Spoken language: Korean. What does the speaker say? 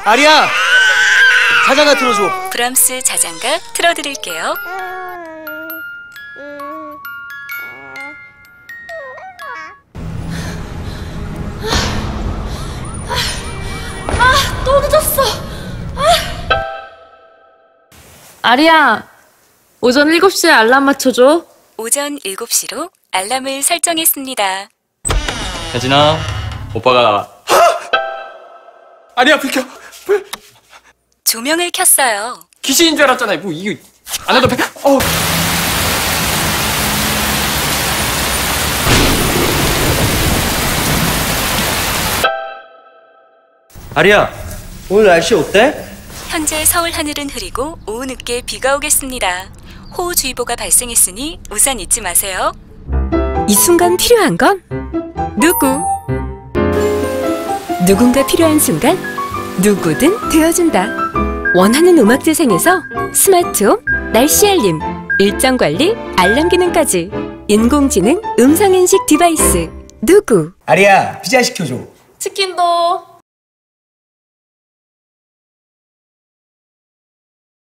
아리야, 자장가 틀어줘. 브람스 자장가 틀어드릴게요. 또 늦었어. 아리야, 오전 7시에 알람 맞춰줘. 오전 7시로 알람을 설정했습니다. 혜진아, 오빠가 아니야, 불 켜. 불. 조명을 켰어요. 귀신인 줄 알았잖아요. 뭐 이거 안 해도 아리야, 오늘 날씨 어때? 현재 서울 하늘은 흐리고 오후 늦게 비가 오겠습니다. 호우주의보가 발생했으니 우산 잊지 마세요. 이 순간 필요한 건 누구? 누군가 필요한 순간 누구든 되어준다. 원하는 음악 재생에서 스마트홈, 날씨 알림, 일정 관리, 알람 기능까지 인공지능 음성인식 디바이스 누구? 아리야, 피자 시켜줘. 치킨도.